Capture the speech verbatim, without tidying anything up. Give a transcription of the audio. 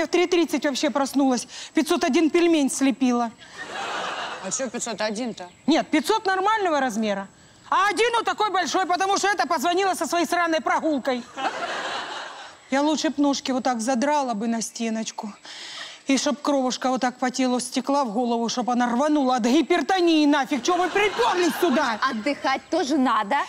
Я в три тридцать вообще проснулась. пятьсот один пельмень слепила. А что пятьсот один-то? Нет, пятьсот нормального размера. А один вот такой большой, потому что это позвонила со своей сраной прогулкой. Я лучше б ножки вот так задрала бы на стеночку. И чтоб кровушка вот так по телу стекла в голову, чтоб она рванула от гипертонии нафиг. Чего вы приперлись сюда? Отдыхать тоже надо.